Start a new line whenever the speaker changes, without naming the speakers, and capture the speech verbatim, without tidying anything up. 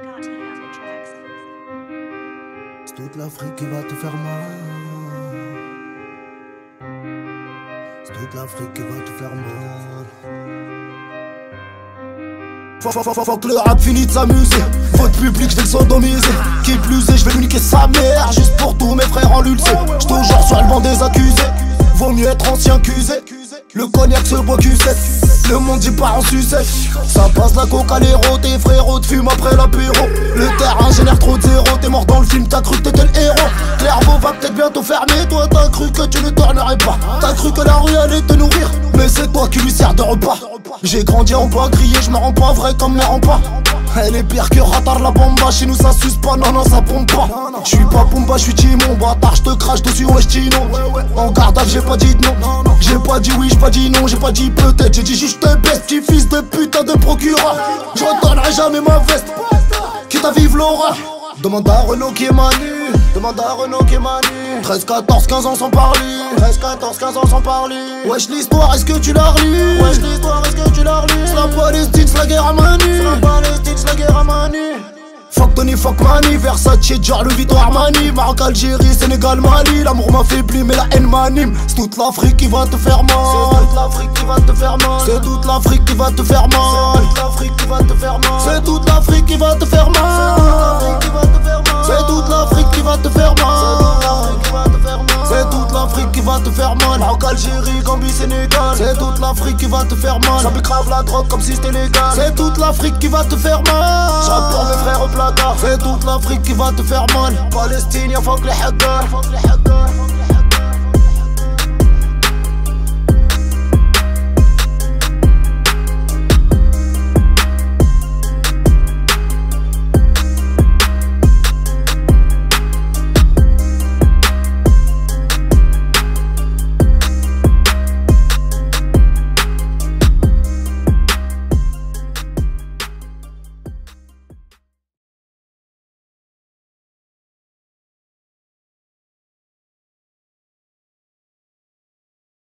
C'est toute l'Afrique qui va te faire mal. C'est toute l'Afrique qui va te faire mal. Faut, faut, faut, faut que le rap finisse de s'amuser. Faute public, je vais le sodomiser. Qui plus est, je vais lui niquer sa mère. Juste pour tous mes frères en l'ulcé. J'suis toujours sur le banc des accusés. Vaut mieux être ancien qu'usé. Le cognac se boit Q sept. Le monde y part en sucette. Ça passe la coca à l'héros. Tes frérots te fument après l'apéro. Le terrain génère trop de zéro. T'es mort dans le film, t'as cru que t'étais le héros. Clairvaux va peut-être bientôt fermer. Toi t'as cru que tu ne tournerais pas. T'as cru que la rue allait te nourrir. Mais c'est toi qui lui sers de repas. J'ai grandi en bas, crier, je me rends pas vrai comme mes remparts. Elle est pire que Ratar la bomba, chez nous ça suce pas, non non ça pompe pas. J'suis pas Pumba, j'suis Timon, bâtard, j'te crache dessus, ouais j'tino. En garde à j'ai pas dit non, j'ai pas dit oui, j'ai pas dit non, j'ai pas dit peut-être, j'ai dit juste te baisse, petit fils de putain de procureur. Je redonnerai jamais ma veste, quitte à vivre l'horreur. Demande à Renaud qui est manu, demande à Renaud qui est manu. Treize, quatorze, quinze ans sans parler, treize, quatorze, quinze ans sans parler. Wesh l'histoire, est-ce que tu l'as relu? Wesh l'histoire, est-ce que tu l'as relu? C'est la Palestine, c'est la guerre à Manu. C'est la Palestine, c'est la guerre à Manu. Fuck Tony, fuck Mani, Versace, Dior, Louis Vuitton, Armani. Maroc, Algérie, Sénégal, Mali. L'amour m'affaiblit mais la haine m'anime. C'est toute l'Afrique qui va te faire mal. C'est toute l'Afrique qui va te faire mal. C'est toute l'Afrique qui va te faire mal. C'est toute l'Afrique qui va te faire mal. C'est toute l'Afrique qui va te faire mal. C'est toute l'Afrique qui va te faire mal. C'est toute l'Afrique qui va te faire mal. Maroc, Algérie, Gambie, Sénégal. C'est toute l'Afrique qui va te faire mal. J'applique grave la drogue comme si c'était légal. C'est toute l'Afrique qui va te faire mal. J'rappe pour mes frères au placard. C'est toute l'Afrique qui va te faire mal. Palestine, y'a fuck les hackers.